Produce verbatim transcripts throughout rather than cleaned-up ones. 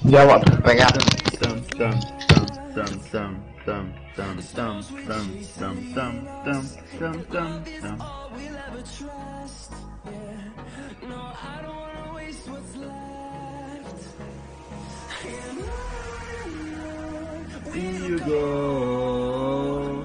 Já volto pra pegar. Tam, tam, tam, tam, tam, tam, tam, tam, tam, tam, tam, tam, tam, tam, tam. Here you go.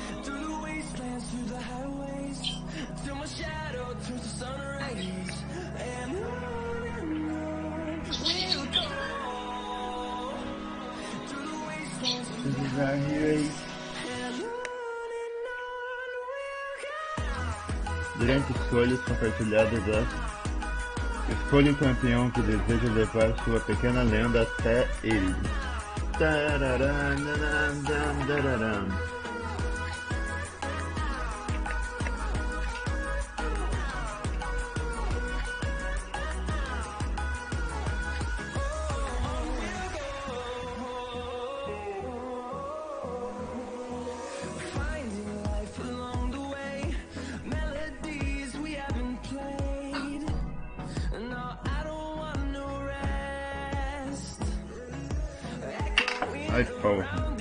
Durante escolhas compartilhadas, escolha o campeão que deseja levar sua pequena lenda até ele. Tararam, tararam, tararam. Ai, porra.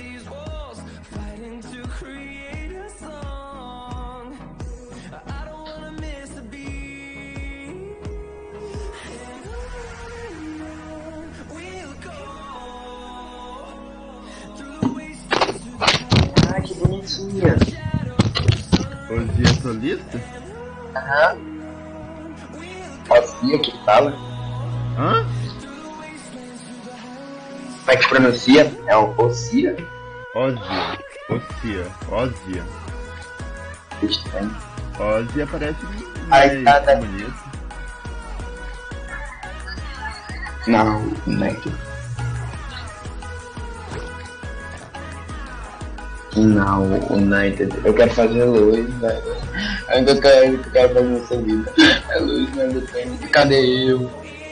Ah, que bonitinha. Ozia solista? Aham. Ossia que fala. Hã? Como é que pronuncia? É um Ossia? Ozia. Ozia. Ozia. Estranho. Ozia parece Ai, mais tá, tá. bonito. Não, não é que... Não, o United. Eu quero fazer luz, velho. Ainda quero, eu quero fazer nessa vida. É luz, mas eu tenho. Cadê eu?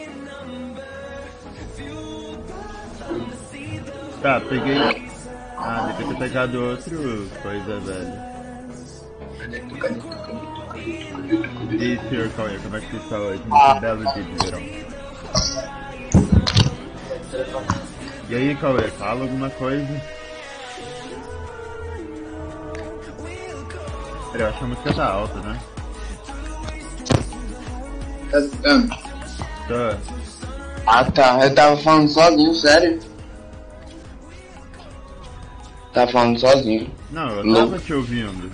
Tá, peguei. Ah, devia ter pegado outro coisa, velho. E senhor Cauê, como é que você está hoje? Muito belo dia de verão. E aí, Cauê, fala alguma coisa? Peraí, eu acho que a música tá alta, né? Tá escutando? Tô. Ah tá, eu tava falando sozinho, sério. Tava falando sozinho. Não, eu Louco. tava te ouvindo.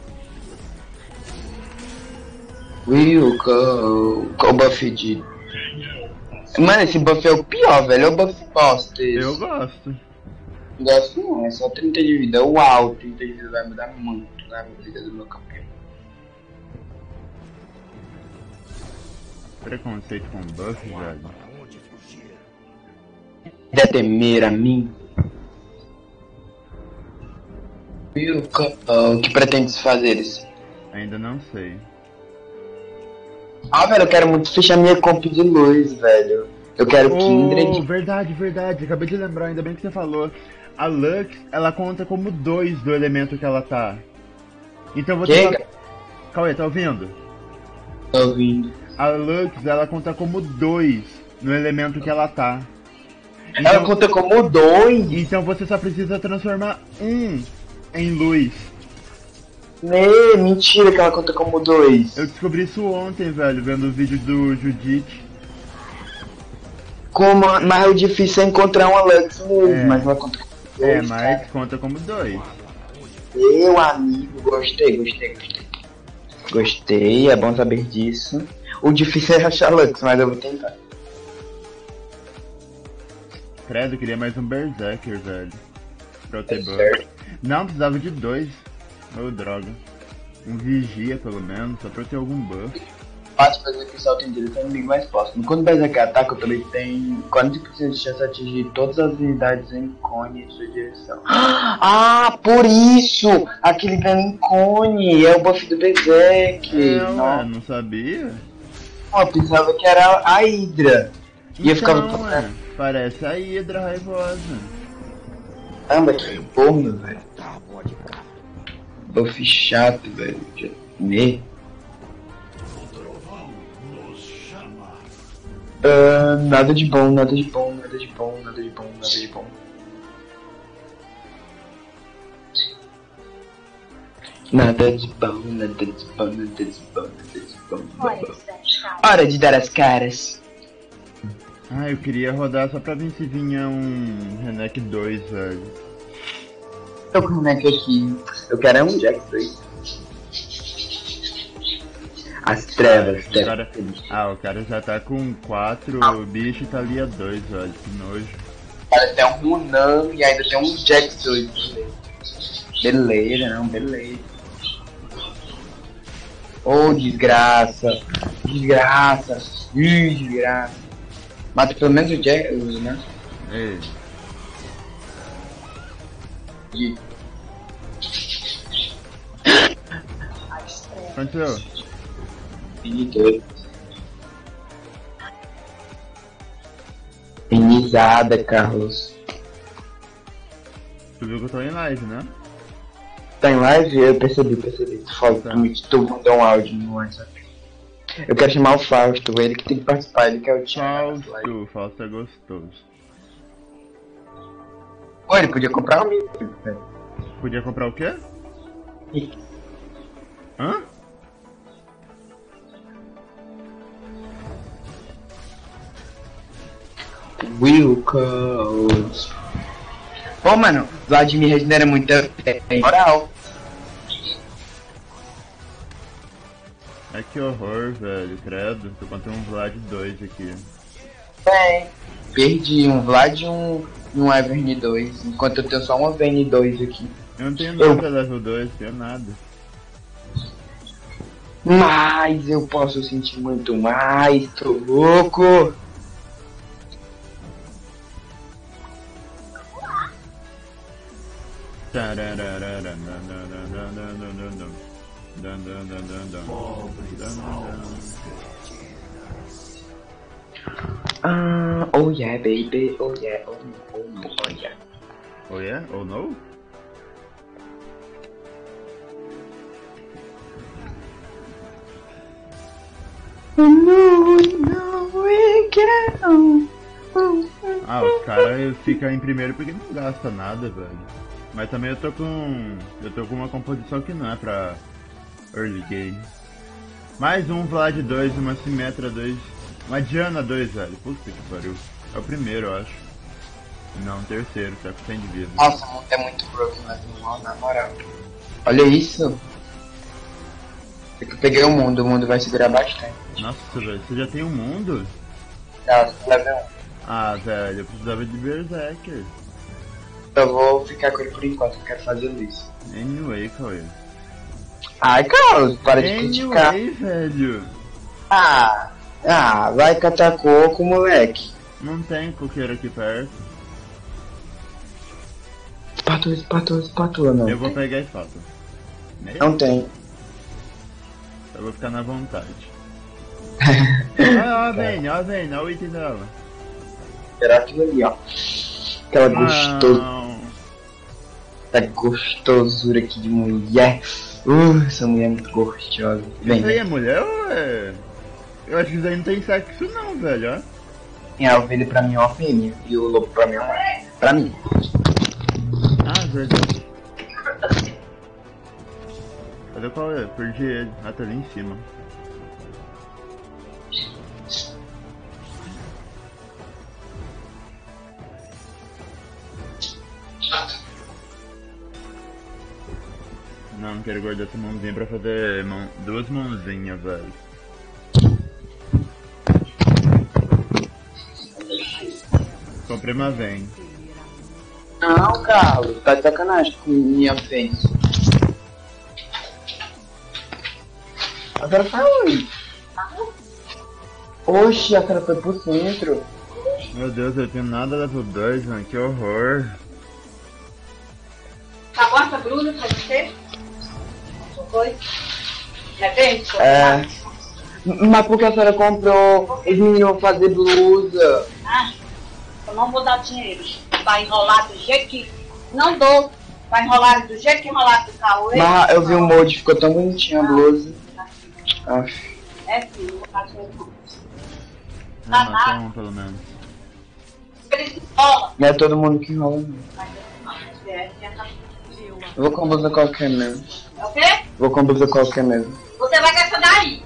Will go. Qual o buff de. Mano, esse buff é o pior, velho. É o buff bosta. Eu gosto. Não gosto não, é só trinta de vida. Uau, trinta de vida vai mudar muito na vida do meu campeão. Preconceito com buff, velho. Deve temer a mim. Will go. O que pretendes fazer isso? Ainda não sei. Ah, velho, eu quero muito fechar minha comp de luz, velho. Eu quero Oh, Kindred. verdade, verdade. Acabei de lembrar, ainda bem que você falou. A Lux, ela conta como dois do elemento que ela tá. Então você... Chega. Vai... Cauê, tá ouvindo? Tô ouvindo. A Lux, ela conta como dois no elemento que ela tá. Ela conta como dois. Então você só precisa transformar um em luz. Né, mentira que ela conta como dois. Eu descobri isso ontem, velho, vendo o vídeo do Judite. Como, mas o difícil é encontrar uma Lux mesmo, É. mas ela conta como dois. É, mas cara. conta como dois. Meu amigo, gostei, gostei, gostei. Gostei, é bom saber disso. O difícil é achar Lux, mas eu vou tentar. Credo, eu queria mais um Berserker, velho. Pra eu ter buff. Berserker. Não, precisava de dois. Ô, droga. Um vigia, pelo menos, só pra eu ter algum buff. Fácil fazer que o salto em direção é o inimigo mais próximo. Quando o Berserker ataca, também tem quarenta por cento de chance de atingir todas as unidades em cone em sua direção. Ah, por isso! Aquele dano em cone é o buff do Berserker. É, Não, ué, não sabia? eu pensava que era a Hydra. E eu ficava Então, ué, parece a Hydra raivosa. Caramba, que porra, velho. Buff chato, velho. Me. Uh, nada de bom, nada de bom, nada de bom, nada de bom, nada de bom. Nada de bom, nada de bom, nada de bom, nada de bom. Hora de dar as caras. Ah, eu queria rodar só pra ver se vinha um Renek dois, velho. Tô com o Renek aqui. Eu quero é um Jack dois. As trevas, o trevas. cara... Ah, o cara já tá com quatro, ah. O bicho tá ali a dois, velho. Que nojo. Cara, tem um Runan e ainda tem um Jack dois. Beleza, não, beleza. Oh, desgraça. Desgraça. Ih, desgraça. Mata pelo menos o Jack, né? Ei. E... Aconteceu? Inizada, Carlos. Tu viu que eu tô em live, né? Tá em live? Eu percebi, percebi. Tu falou tá. que tu mandou um áudio no WhatsApp. Eu quero chamar o Fausto, ele que tem que participar, ele que é o time. Fausto, Fausto é gostoso. Pô, ele podia comprar um amigo. Podia comprar o quê? Hã? Will Codes. Pô, mano, Vladimir regenera muito é moral. É que horror, velho, credo. Tô contra um Vlad dois aqui. É, perdi um Vlad e um, um Ivern dois, enquanto eu tenho só um Ivern dois aqui. Eu não tenho nada eu... level dois, tenho nada. Mas eu posso sentir muito mais, tô louco! Ah, oh yeah, baby, oh yeah, oh no, oh no, oh yeah. Oh yeah, oh no? Oh no, no, we can. Ah, os caras ficam em primeiro porque não gasta nada, velho. Mas também eu tô com. Eu tô com uma composição que não é pra early game. Mais um Vlad dois, uma Symmetra dois, uma Diana dois, velho. Puta que pariu. É o primeiro, eu acho. Não, o terceiro, tá com cem de vida. Nossa, o mundo é muito broken, mas não, na moral. Olha isso. Eu peguei o mundo, o mundo vai segurar bastante. Nossa, velho, você já tem um mundo? Ah, level um. Ah, velho, eu precisava de Berserker. Eu vou ficar com ele por enquanto, eu quero fazer isso. Anyway, Cauê. Ai, Carlos, para de anyway, criticar. velho. Ah, ah, vai catar coco, moleque. Não tem coqueiro aqui perto. Espátula, espátula, espátula, não. Eu vou pegar a espátula. Não tem. Eu vou ficar na vontade. Olha, ó, vem, ó, vem, olha o item dela. Será aquilo ali, ó. Aquela gostosa. Essa gostosura aqui de mulher. Uh, essa mulher é muito gostosa. Vem. Isso aí é mulher ou é... Eu acho que isso aí não tem sexo não, velho, ó. Tem a ovelha pra mim é uma fêmea e o lobo pra mim é uma... Pra mim. Ah, verdade. Cadê qual é? Perdi ele. Ah, tá ali em cima. Não, não quero guardar essa mãozinha pra fazer mão... duas mãozinhas, velho. Comprei uma vem. Não, Carlos, tá de sacanagem com minha fênix. Agora tá onde? Oxi, a cara foi pro centro. Meu Deus, eu tenho nada level dois, mano, que horror. Acabou essa blusa pra você? Foi? Repente? É. Mas por que a senhora comprou? Os meninos vão fazer blusa. Ah, eu não vou dar dinheiro. Vai enrolar do jeito que... Não dou. Vai enrolar do jeito que enrolar do Cauê. Mas eu vi o molde, ficou tão bonitinha a blusa. Ah. É sim, não vou dar dinheiro não. Ah, matou um pelo menos. Eles enrolam. Não é todo mundo que enrola, não. Mas é, é, é, Eu vou com blusa qualquer mesmo. é o quê? Vou com blusa qualquer mesmo. Você vai com essa daí.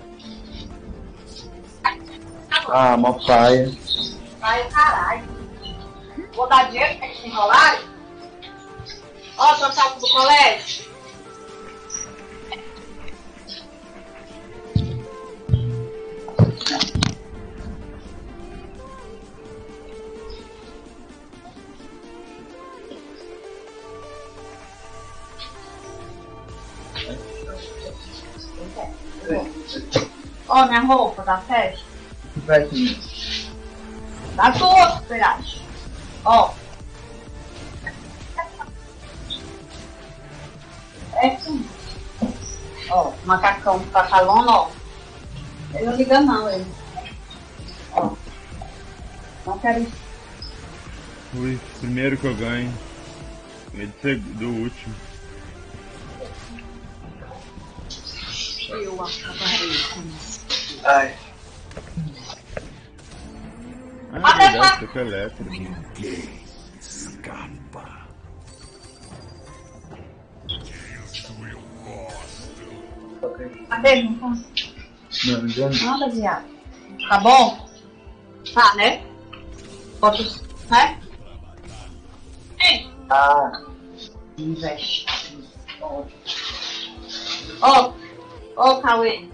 Ah, mó paia. Vai, caralho. Vou dar dinheiro pra eles se enrolarem. Ó, o saco do colégio. Ó, minha roupa da festa. Vai sim. Da tua, verdade. Ó. É sim. Ó, macacão com pantalão, ó. Ele não liga não, ele. Ó. Não quero isso. Ui, primeiro que eu ganho. Meio de ser do último. Eu acabarei com isso. Ai. Ah, é verdade, tô com elétrico. Cadê? Não posso. Não, não adianta. Nada, viado. Tá bom? Tá, né? Bota os... né? Ei, Ah. investe. Ó, ó, Cauê.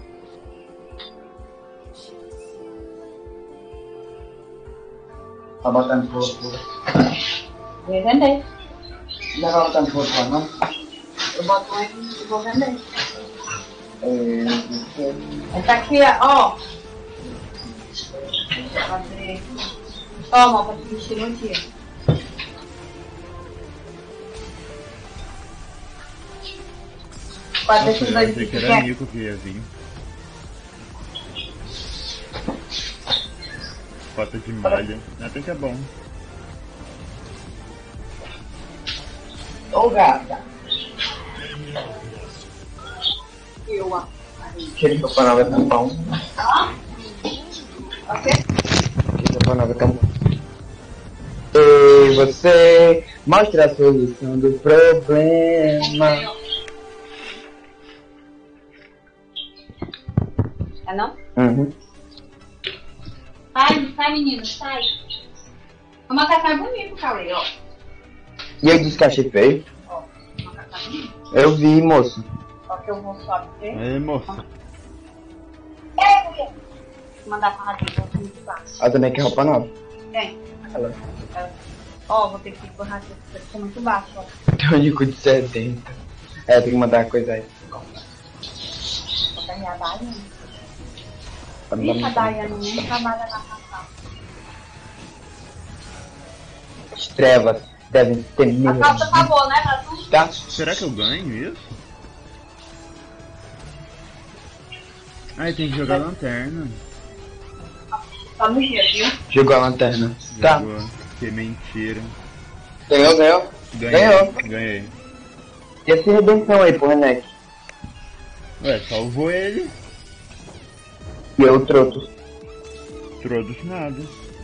Tá botando pro outro. Vou vender. Não vai botar pro outro lado, não? Eu boto um aqui e vou vender. É. Essa aqui, ó. Fazer. Toma, pra te vestir no dia. Pode Nossa, desses eu dois achei que que era quer. Nico que ia vir. Foto de malha. Até que é bom. Ô gata. Eu, ó. Aquele Papai Noel é tão bom. Tá? Ok? Aquele Papai Noel é tão bom. E você mostra a solução do problema. É não? Uhum. Sai, sai, menino, sai. O macacão é bonito, Cauê, ó. E eu disse que achei feio? Ó, o macacão é bonito. Eu vi, moço. Só que eu vou só dizer. Aí, moça. É, mulher. Vou mandar pra rádio, eu vou muito baixo. Ela também quer roupa nova. Tem. Ela Ó, vou ter que ir pro rádio, porque eu tô muito baixo, ó. tem um único de setenta. É, tem que mandar a coisa aí. Vou ganhar a Daiane. Pra não dar Ih, a muito Daiane nem trabalha na casa. As trevas devem ter A medo. calça tá boa, né, Tatu? Tá? Será que eu ganho isso? Ai, tem que jogar lanterna. Tá no dia, viu? Jogou a lanterna. Tá. Jogou. Que mentira. Ganhou, ganhou. Ganhei. Ganhou. Ganhei. E essa redenção aí pro Renek? Ué, salvou ele. E eu, Trotos. Todos nada.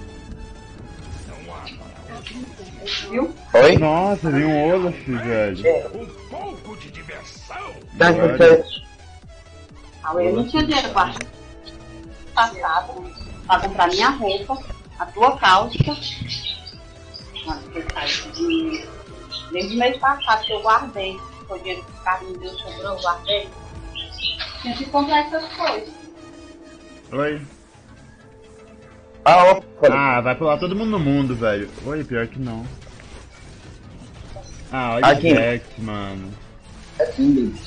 Viu? Oi? Nossa, vi um Olaf, velho. Tá, Agora. você... Ah, eu não tinha dinheiro pra passado pra comprar minha roupa, a tua calça. Mas você sabe de. Desde o mês passado que eu guardei. Foi o dinheiro que o Carlos me deu, sobrou, eu guardei. Tinha que comprar essas coisas. Oi. Ah, opa. Ah, vai pular todo mundo no mundo, velho. Oi, pior que não. Ah, olha Aqui. o Jax, mano. É sim, baby.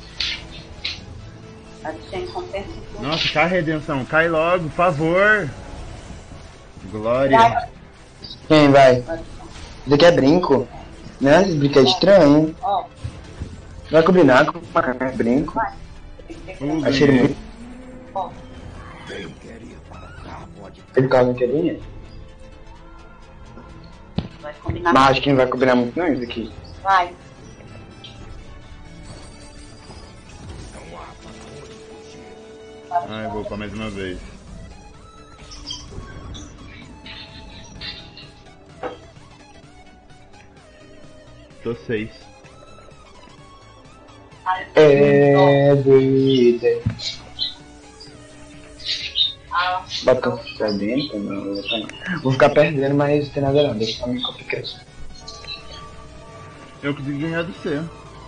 A gente tem compensa tudo. Nossa, cai a redenção. Cai logo, por favor. Glória. Vai, Quem vai? vai, Isso aqui é brinco? Né? Esse brinco é estranho, hein? ó, Não vai cobrir nada com macacão, é brinco. vai. Tem que ter que Uh, Achei ele muito... ó. Ele causa não quer dinheiro. Vai combinar. Mas acho que não vai combinar muito não isso aqui. Vai. Ai, vou upar mais uma vez. Tô seis. Everyday. Bota pra dentro, não, não. Vou ficar perdendo, mas não tem nada não, deixa pra mim complicar. Eu consegui ganhar do C.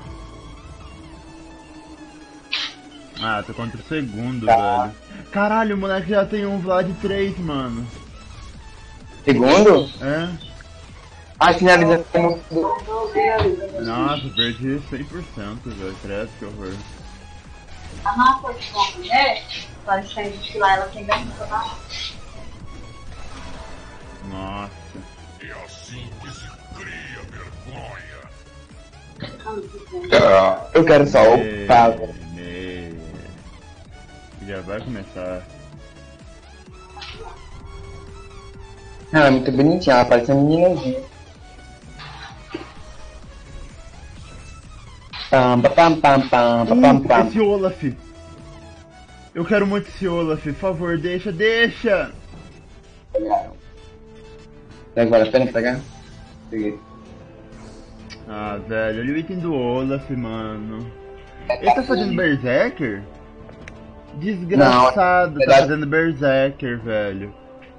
Ah, tô contra o segundo, Tá. velho. Caralho, o moleque já tem um Vlad três, mano. Segundo? É? Ah, finalização. Nossa, perdi cem por cento, velho. Credo, que horror. A Má foi com uma mulher, parecendo que lá ela tem dentro do canal. Nossa. É assim que se cria vergonha. Ah, eu quero só Ei, upar, velho. ei. Já vai começar. Ela é muito bonitinha, ela parece uma meninazinha. Pam, pam, pam, pam, pam, pam, Uh, pam. esse Olaf. Eu quero muito esse Olaf, por favor, deixa, deixa. Pegaram. Será que vale a pena pegar? Peguei. Ah, velho, olha o item do Olaf, mano. Ele tá fazendo Berserker? Desgraçado, Não, tá verdade- fazendo Berserker, velho.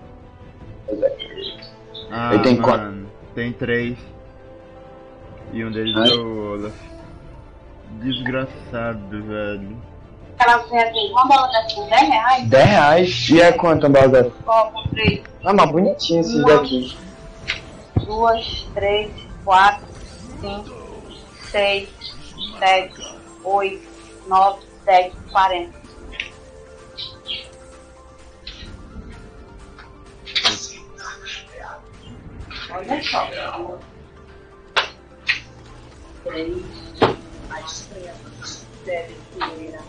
Ah, Ele tem mano, tem três. E um deles Ai. é o Olaf. Desgraçado, velho. Ela vem aqui, uma bola dessa por dez reais? dez reais? E é quanto a bola dessa? Ó, comprei Ah, mas bonitinho esses Uma. daqui. duas, três, quatro, cinco, seis, sete, oito, nove, dez, quarenta. Olha só. Três, mais três, sete, primeira.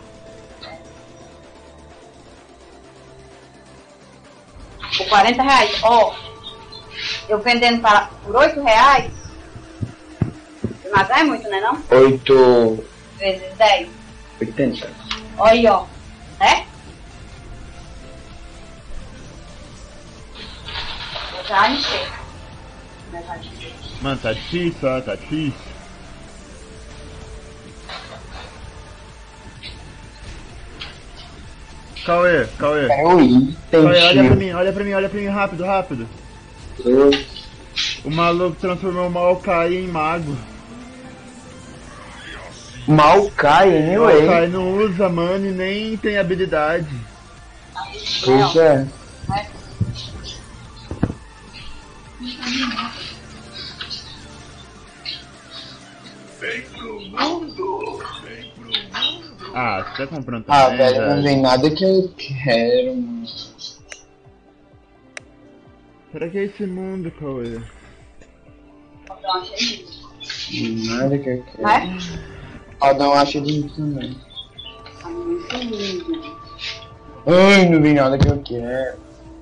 Por quarenta reais, ó. Eu vendendo para, por oito reais. Mas é muito, né não? oito. Vezes dez. oitenta. Olha aí, ó. Né? Eu já enchei. Mas já enchei. Mano, tá difícil, ó, tá difícil. Cauê, Cauê. É o item, Cauê, olha pra tio. mim, olha pra mim, olha pra mim, rápido, rápido. Dois. O maluco transformou o Maokai em mago. Mal cai, O anyway. Maokai não usa, mano, e nem tem habilidade. Pois é. Vem pro mundo. Vem pro mundo. Ah, você tá comprando Ah, também, velho, não vem nada que eu quero, mano. Será que é esse mundo, Cauê? Eu achei lindo. Nada que eu quero. Né? Aldão acha lindo também. Tá muito lindo. Ai, não vem nada que eu quero.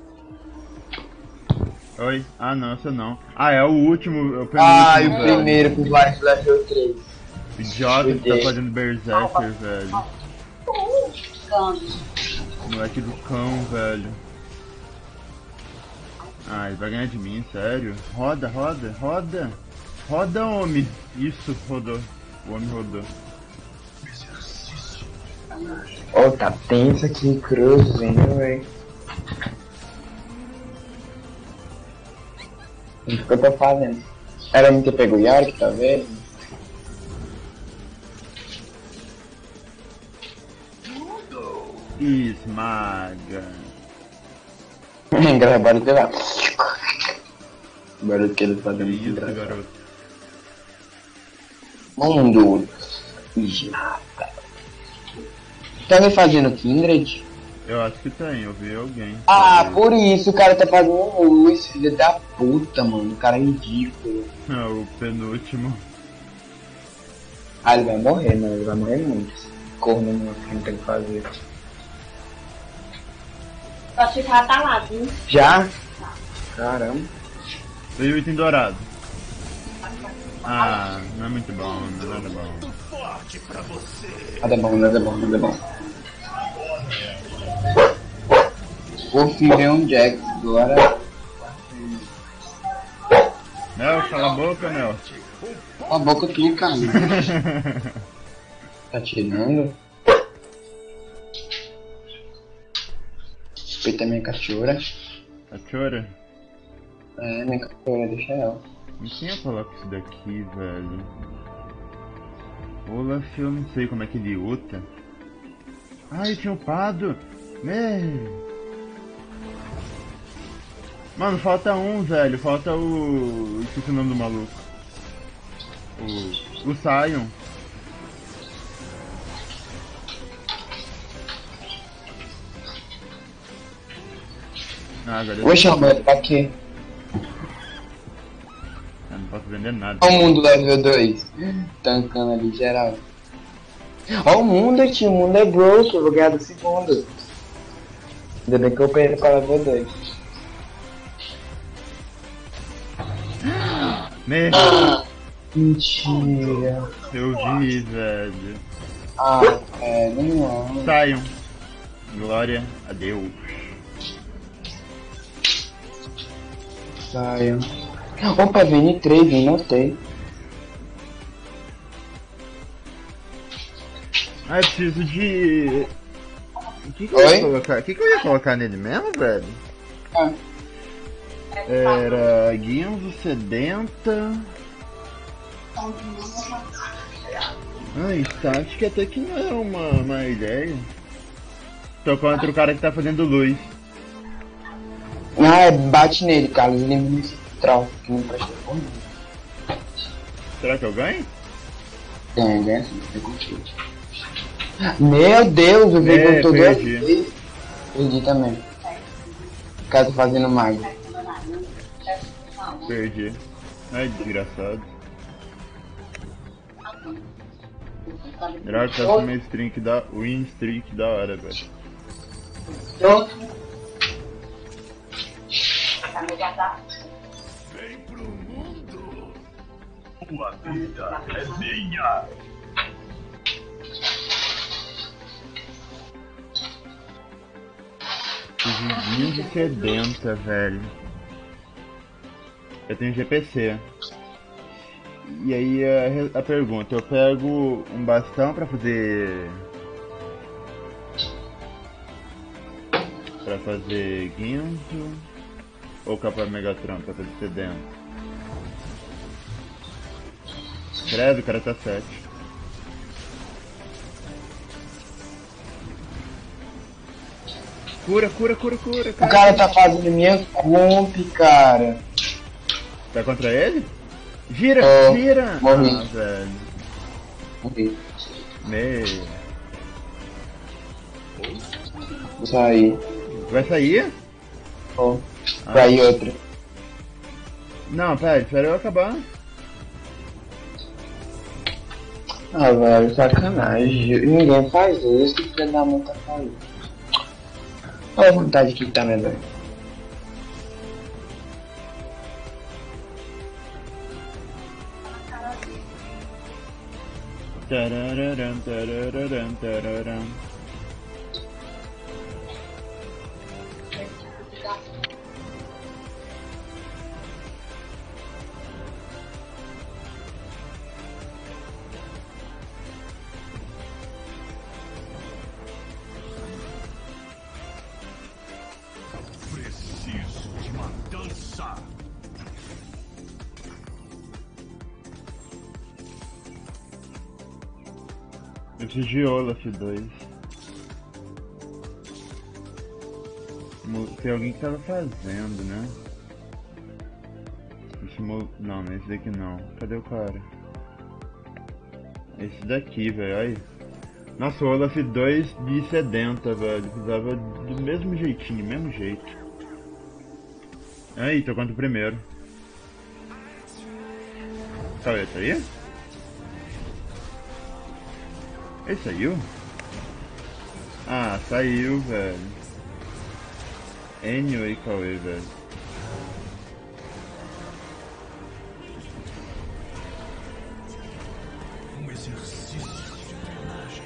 Oi? Ah, não, esse não. Ah, é o último, é o penúltimo, Ah, e o velho. primeiro pro Life Level três. Idiota que tá Odeio. fazendo Berserker, velho. Gano. Moleque do cão, velho. Ah, ele vai ganhar de mim, sério? Roda, roda, roda. Roda, homem. Isso, rodou. O homem rodou. Ó, tá tenso aqui, cruz, hein, véi. O que eu tô fazendo? Era mim que pegou o Yorick, tá vendo? Esmaga. Engraçado, barulho de lá. O barulho que ele faz é muito Isso, engraçado. garoto. Mundo. Nada. Tá alguém fazendo Kindred? Eu acho que tem, eu vi alguém. Ah, por isso o cara tá fazendo luz, filho da puta, mano. O cara é ridículo. É o penúltimo. Ah, ele vai morrer, mano. Ele vai morrer muito. Esse corno não não tem o que fazer. Só te já tá lá, viu? Já? Caramba. Veio o item dourado. Ah, não é muito bom, não é nada bom. Forte pra você. Nada bom, nada bom, nada bom. O filho é um Jack agora. Mel, cala a boca, Mel. O Cala a boca tu, cara. Tá tirando? Respeita minha cachorra. Cachorra? É, minha cachorra, deixa ela. E quem ia falar com isso daqui, velho? Olaf, eu não sei como é que ele luta. Ai, eu tinha upado! Meu! Mano, falta um, velho. Falta o... esqueci o nome do maluco. O... o Sion. Ah, agora eu Vou chamar ele pra quê? eu não posso vender nada. Olha o mundo level dois. Tancando ali geral. Olha o mundo, tio. O mundo é broke. Eu vou ganhar do segundo. Ainda bem que eu perdi pra level dois. Meu, Mentira. eu vi, velho. Ah, é, não. Saiam. Glória a Deus. Saiam. Opa, Vini três, nem notei. Ah, eu preciso de... O que que eu Oi? ia colocar? O que que eu ia colocar nele mesmo, velho? Ah, Era... Guinzo sedenta... Ah, estática até que não é uma, uma ideia. Tô contra o cara que tá fazendo luz. ah, bate nele, Carlos. Elimina esse troll que não presta por nada. Será que eu ganho? Ganha, ganha sim, é contigo. Meu Deus, eu vi É, com tudo perdi. aqui. Perdi também. Caso fazendo mago. Perdi. Ai, desgraçado. Droga, tá uma streak da... win streak da hora, velho. Vem pro mundo. Tua vida é minha. Guinzo sedenta, velho. Eu tenho G P C. E aí a, a pergunta, eu pego um bastão pra fazer... Pra fazer Guinzo ou capa Megatron pra fazer sedenta? Credo, o cara tá sete. Cura, cura, cura, cura, O cara tá fazendo minha comp, cara. Tá contra ele? Gira, É, gira! morri. Ah, velho. Morri. Meu. Vou sair. Vai sair? Vou. Ah. Pra ir outra. Não, pera, espera eu acabar. Ah, velho, sacanagem. Ninguém faz isso, que filho da mãe tá fazendo. Olha a vontade que tá, né, velho? Tarararam, tarararam, tararam. Preciso de uma dança. Eu preciso de Olaf dois. Mo- Tem alguém que tava fazendo, né? Esse mo... Não, não é esse daqui não. Cadê o cara? Esse daqui, velho, olha aí. Nossa, o Olaf dois de sedenta, velho. Precisava do mesmo jeitinho, mesmo jeito. Aí, tô contra o primeiro. Cadê? Tá aí? Ele saiu? Ah, saiu, velho. Anyway, Cauê, velho. Um exercício de drenagem.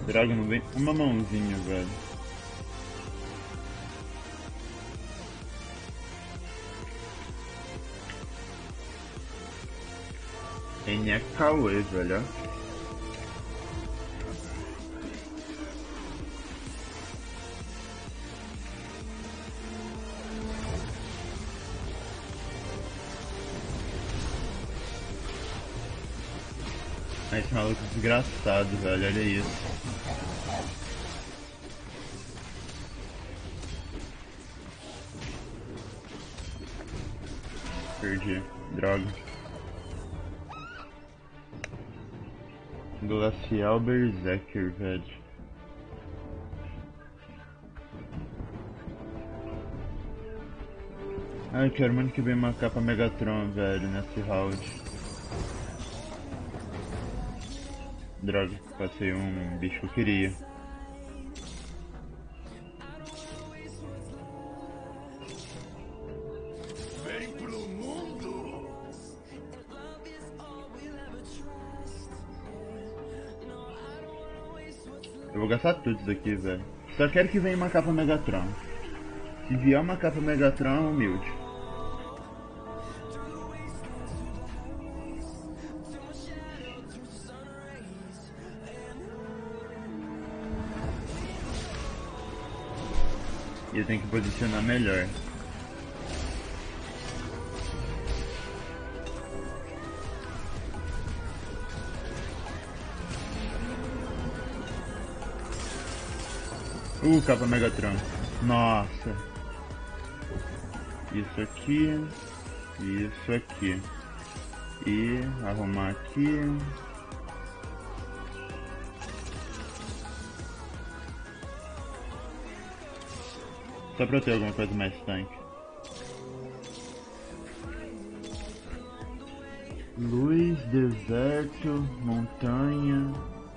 Droga, não vem uma mãozinha, velho. N é Cauê, velho. Esse maluco desgraçado, velho, olha isso. Perdi, droga. Glacial Berserker, velho. Ai, quero muito que venha uma capa Megatron, velho, nesse round. Droga, passei um bicho que eu queria. Vem pro mundo! Eu vou gastar tudo isso daqui, velho. Só quero que venha uma capa Megatron. Se vier uma capa Megatron, humilde. E eu tenho que posicionar melhor. Uh, capa Megatron. Nossa. Isso aqui. Isso aqui. E arrumar aqui. Só pra eu ter alguma coisa mais tanque. Luz, deserto, montanha.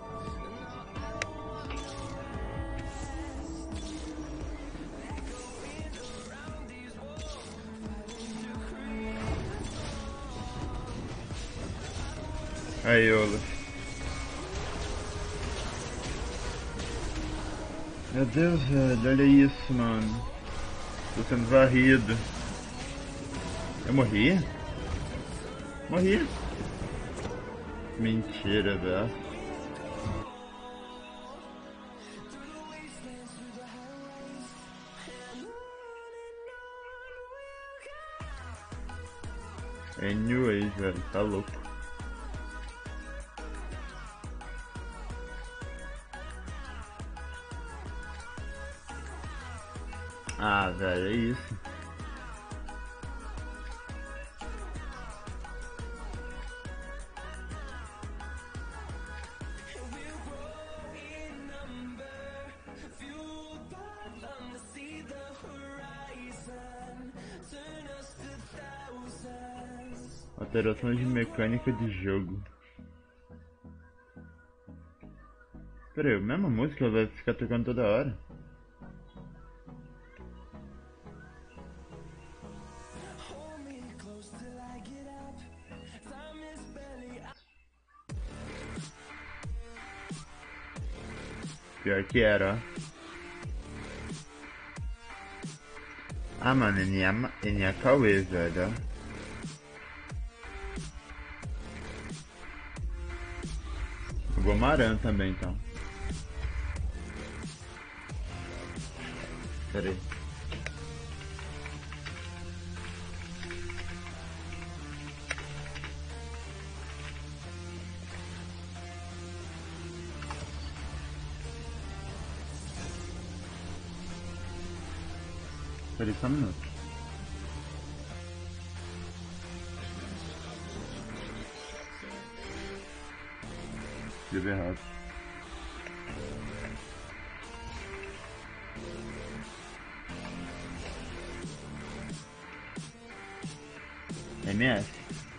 Aí, Olaf. Meu Deus, velho, olha isso, mano. Tô sendo varrido. Eu morri? Morri. Mentira, velho. Anyways, velho, tá louco. Ah, velho, é isso. Alterações de mecânica de jogo. Pera aí, a mesma música vai ficar tocando toda hora? Pior que era, ó. Ah, mano, N A Cauê, velho, ó. O Gomaran também, então. Pera aí. Pera aí só um minuto. Escrevi errado. M S.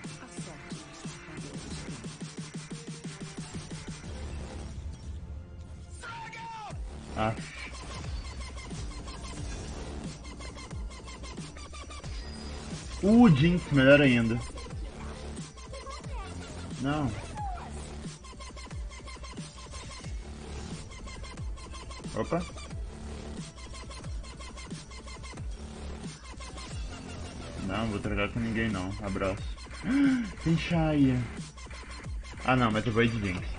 Ah. Uh, Jinx, melhor ainda. Não. Opa. Não, vou trocar com ninguém não. Abraço. Tem Shaya. Ah não, mas eu vou ir de Jinx.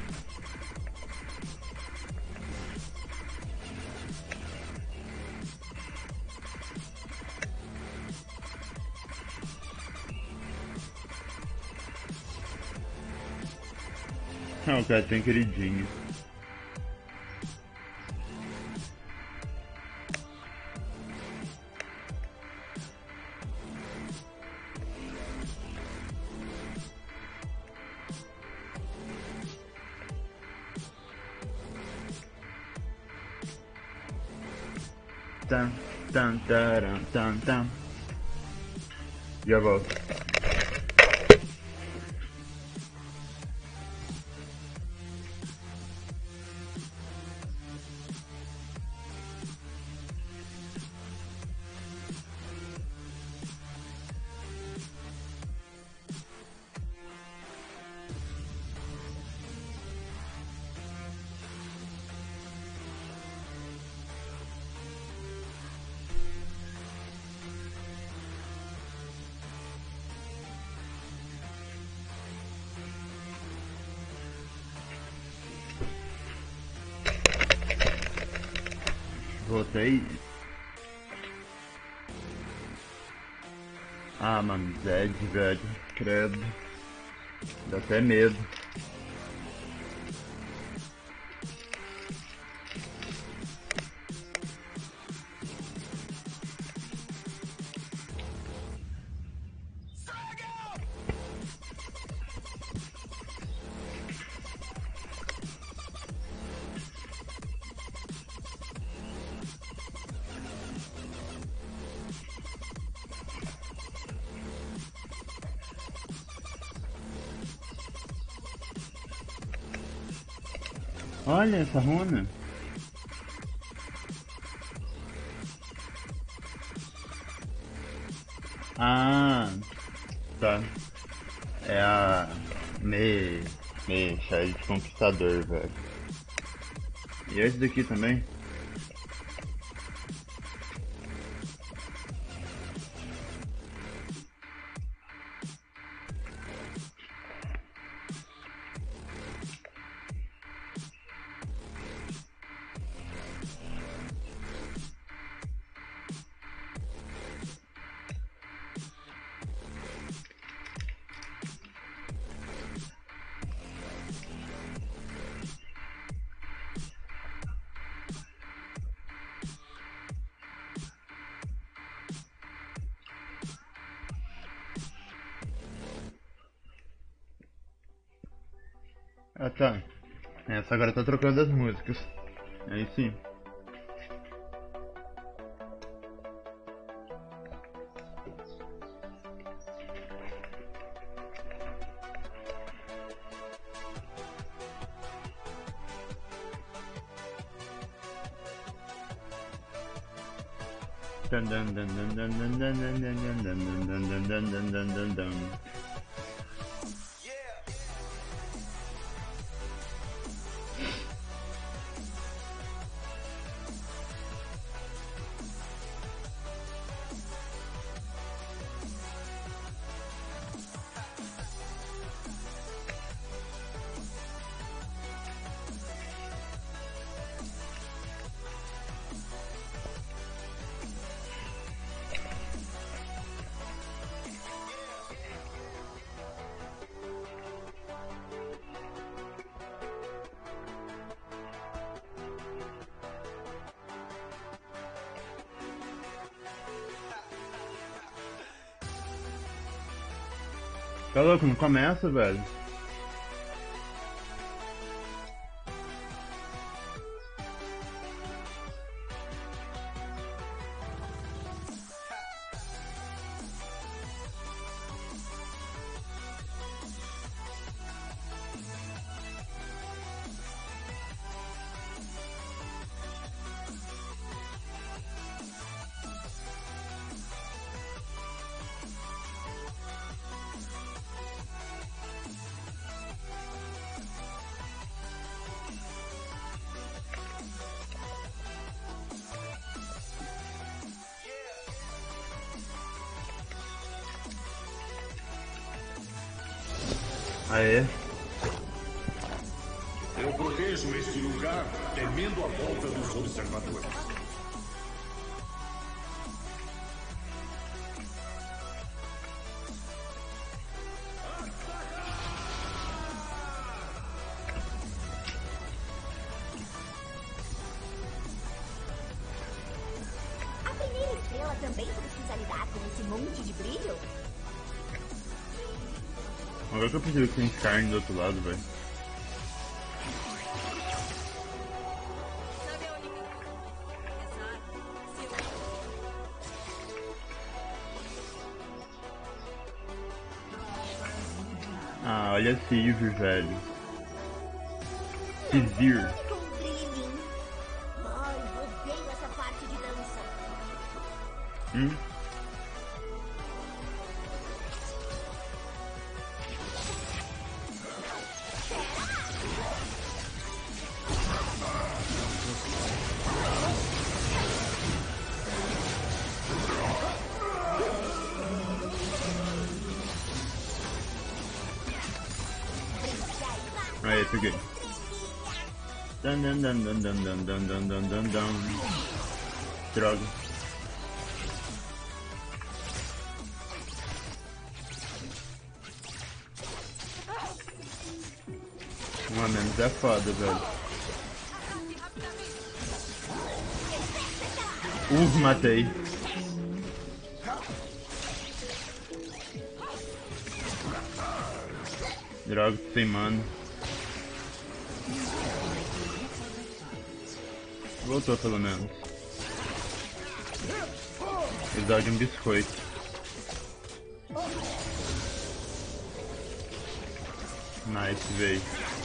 Não, cara, tem queridinho. Tam, tam, taram, tam, tam. Já volto. Voltei. Ah, mano, Zed, velho. Credo. Dá até medo. Olha essa runa. Ah, tá. É a me me Shaya de Conquistador, velho. E esse daqui também. Ah tá. Essa agora tá trocando as músicas. Aí sim. Dun dun dun dun dun dun dun dun dun dun dun dun dun dun dun dun dun. Tá louco, não começa, velho. Aê. Eu protejo este lugar, temendo a volta dos observadores. A primeira estrela também precisa lidar com esse monte de brilho? Agora que eu percebi que tem carne do outro lado, velho. Ah, olha a Sivir, velho. Sivir. Ai, odeio essa parte de dança. Hum? Aí, peguei. Dan dan dan dan dan dan dan dan dan dan dan. Droga. Um a menos é foda, velho. Uh, matei. Droga, sem mana. Voltou pelo menos. Precisava de um biscoito. Nice, veio.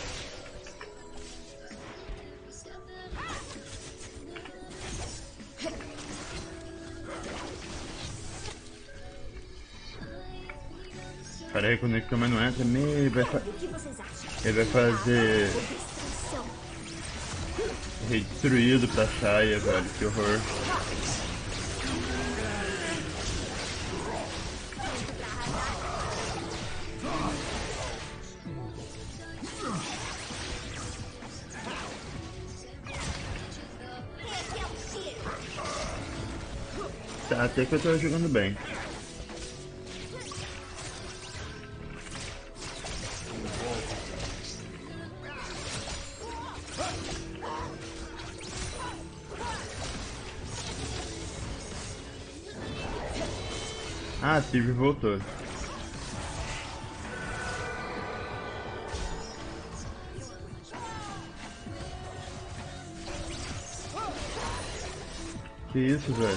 Peraí, quando ele mas não entra, ele vai, fa ele vai fazer redestruído pra Shaya, velho, que horror. Tá, até que eu tô jogando bem. Ah, Sivir voltou. Que isso, velho?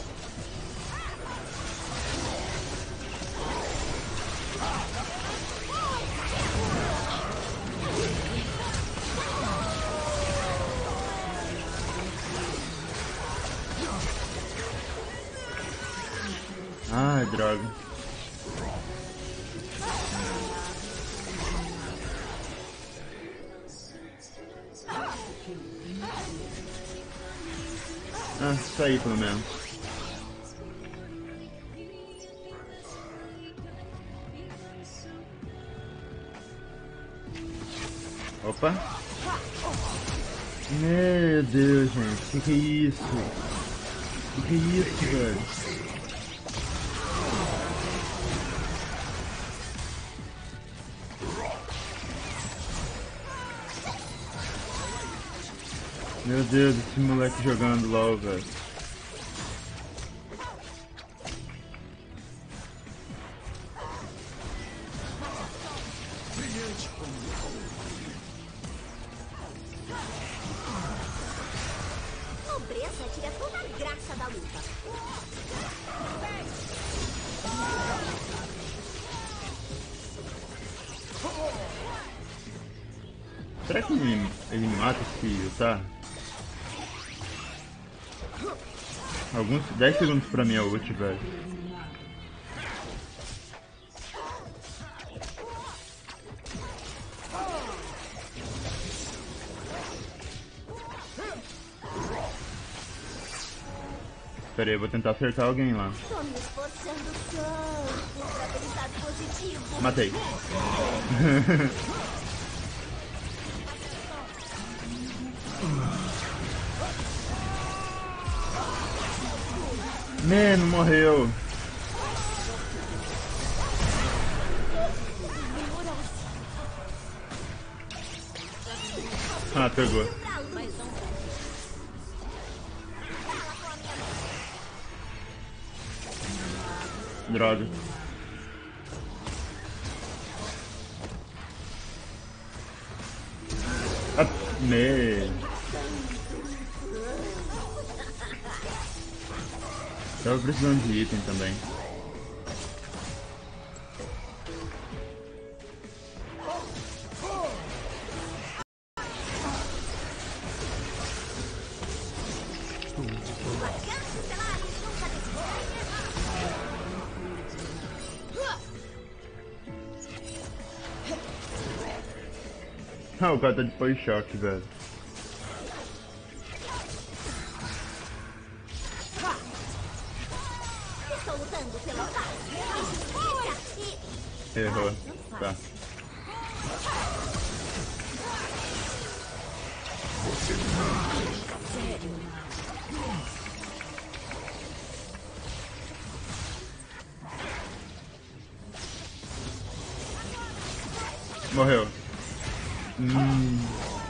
Ai, droga. Ah, saí pelo menos. Opa. Meu Deus, gente. Que que é isso? Que que é isso, velho? Meu Deus, esse moleque jogando LOL, velho. Nobreza tira toda a graça da luta. Será que ele, ele mata esse Yuta? Alguns dez segundos pra minha ult, velho. Pera aí, eu vou tentar acertar alguém lá. Tô me esforçando tanto pra pensar positivo. Matei. Mano, morreu. Ah, pegou. Droga. Ah, me... Tava precisando de item também. Ah, o cara tá de pau choque, velho. Estou lutando pela paz. Errou. Tá. Morreu. Hum.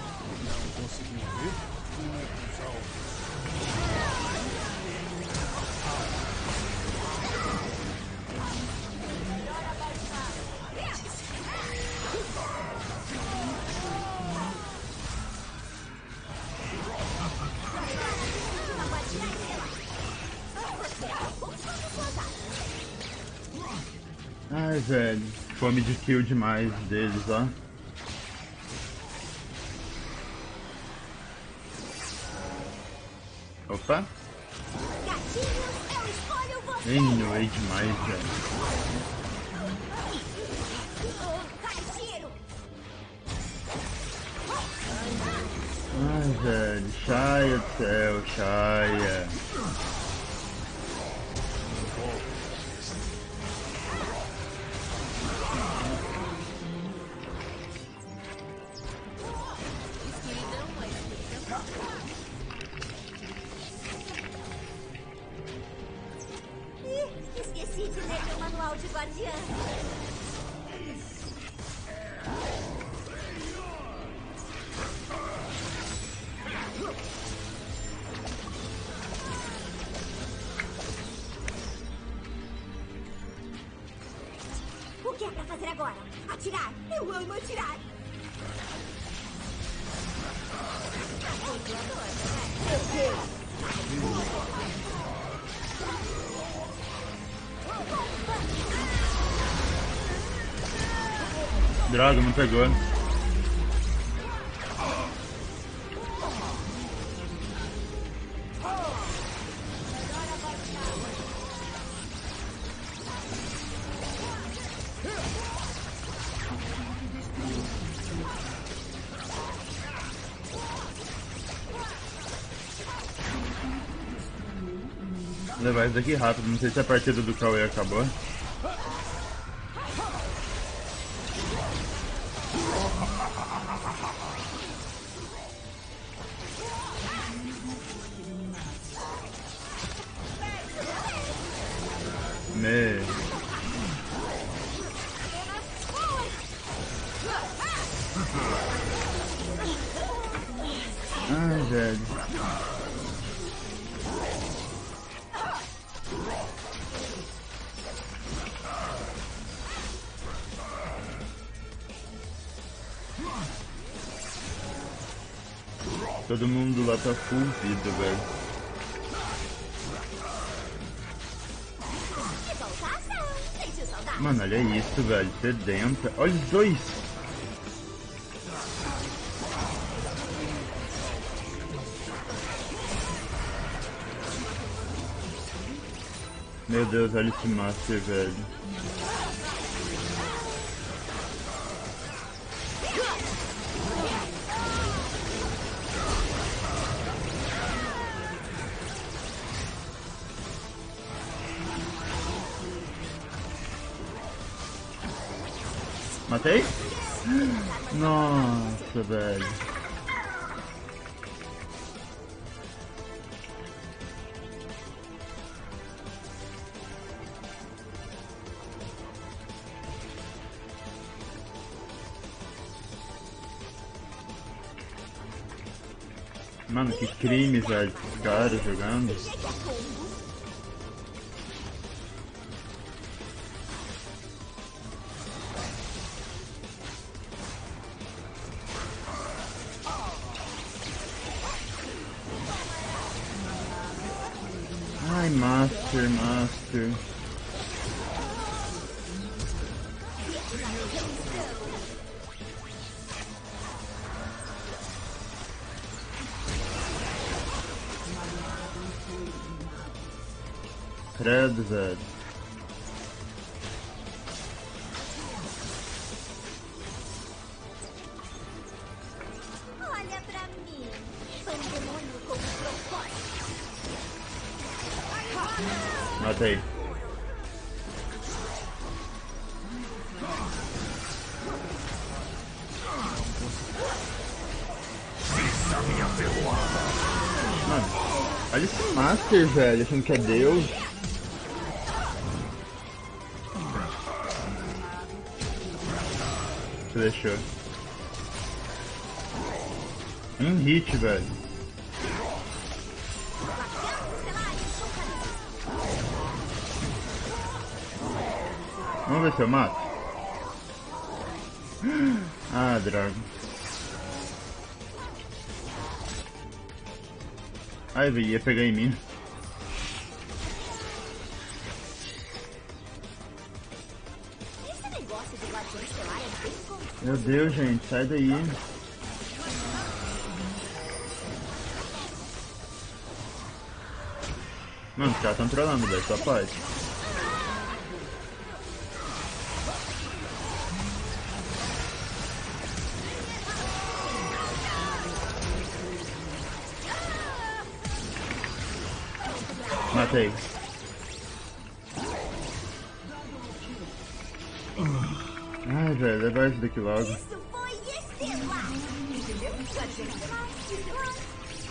Ai, velho. Fome de kill demais deles, ó. Opa! Ignorei demais, velho. Ai, velho. Shaya do céu, Shaya. Esqueci de ler meu manual de guardiã. O que é pra fazer agora? Atirar! Eu amo atirar! Droga, não pegou. Vou levar isso daqui rápido, não sei se a partida do Cauê acabou. Me... Ai, velho. Todo mundo lá tá full vida, velho. Mano, olha isso, velho. Sedenta. Olha os dois. Meu Deus, olha esse master, velho. Matei? Nossa, velho. Mano, que crime, velho. Esses caras jogando. Ai, Master, Master. Credo, velho. Olha pra mim. Pandemônio com propósito. Matei. Mano, olha esse Master, velho, achando que é Deus. Deixou. Um hit, velho. Vamos ver se eu mato. Ah, droga. Ai, velho, ia pegar em mim. Meu Deus, gente, sai daí. Mano, os caras estão trolando, velho, só pode. Matei. Ai, velho, leva isso daqui logo. Isso foi estelar. Entendeu? Já tinha que ser mais.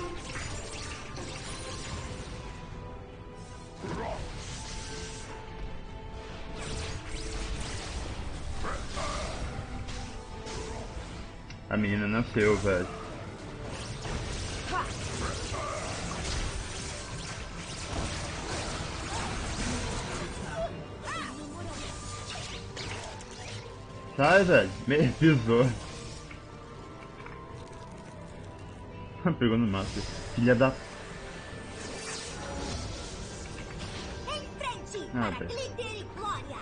A menina nasceu, velho. Sai, velho. Me pisou. Pegou no master. Filha da... Em frente. Ah, Para velho. glitter e glória.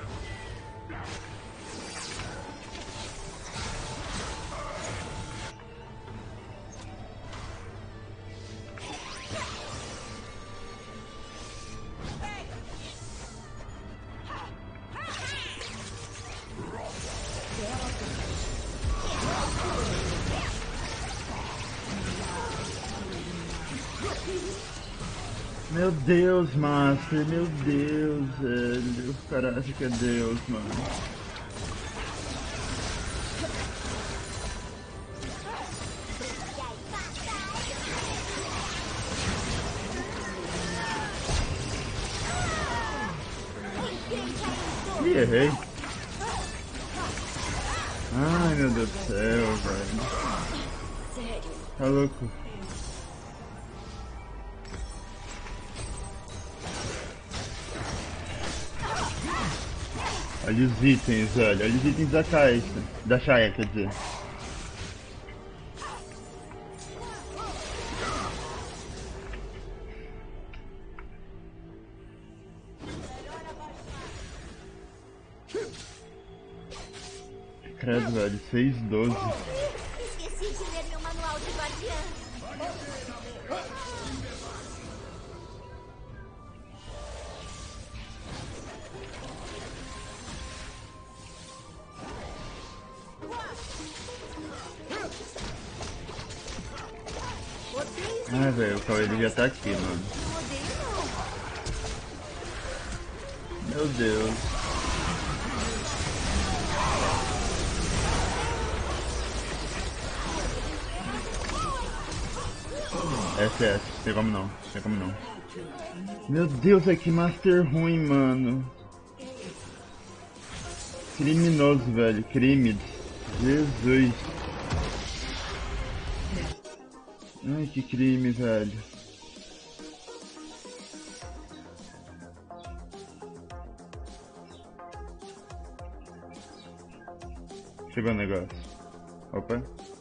Meu Deus, Master, meu Deus, velho. O cara acha que é Deus, mano. Ih, errei. Ai, meu Deus do céu, velho. Tá louco. Olha os itens, velho. Olha os itens da caixa. Da Shaya, quer dizer. Credo, velho. seis doze. Esqueci de ler meu manual de guardiã. Ah, velho, o Cauê devia estar aqui, mano. Meu Deus. S S, tem como não, tem como não. Meu Deus, é que master ruim, mano. Criminoso, velho, crime. Jesus. Ai, que crime, velho. Chegou o negócio. Opa.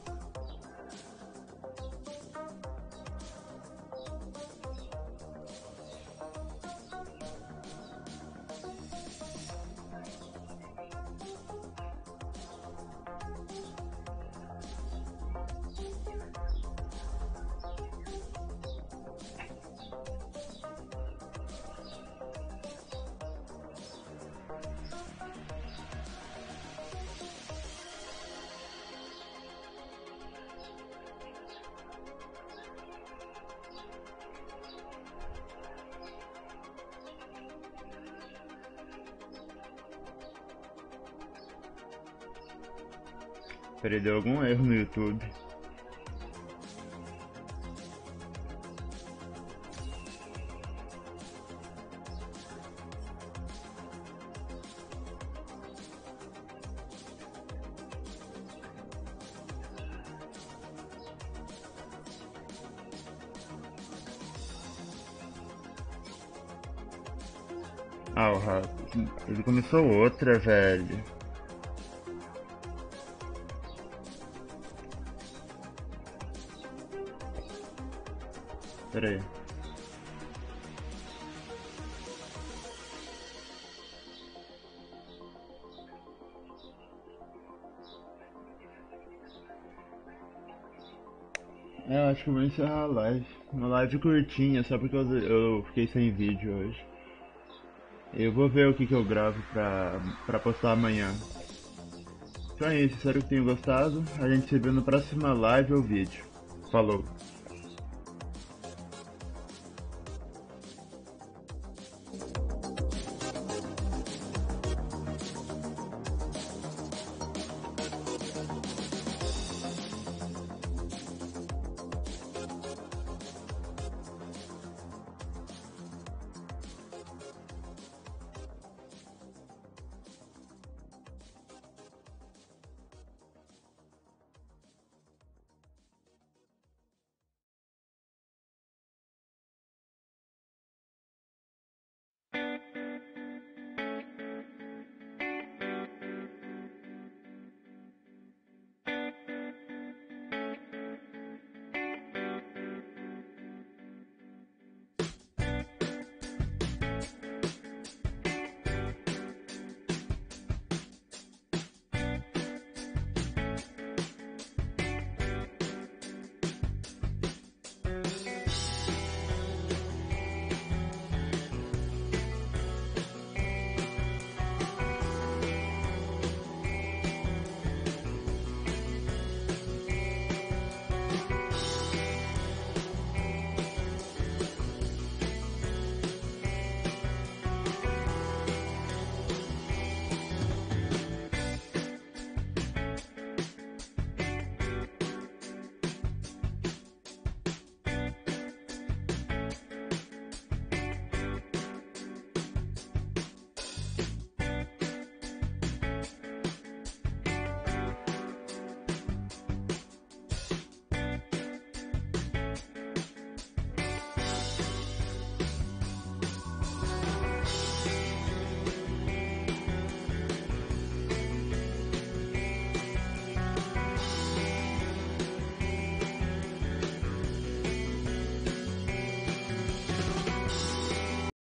Peraí, deu algum erro no YouTube. Ah, o rato. Ele começou outra, velho. Pera aí. É, eu acho que eu vou encerrar a live. Uma live curtinha, só porque eu, eu fiquei sem vídeo hoje. Eu vou ver o que, que eu gravo pra, pra postar amanhã. Então é isso, espero que tenham gostado. A gente se vê na próxima live ou vídeo. Falou!